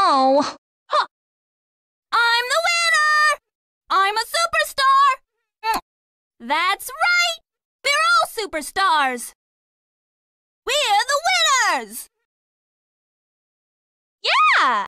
no! Huh. I'm the winner! I'm a superstar! That's right! We're all superstars! We're the winners! Yeah!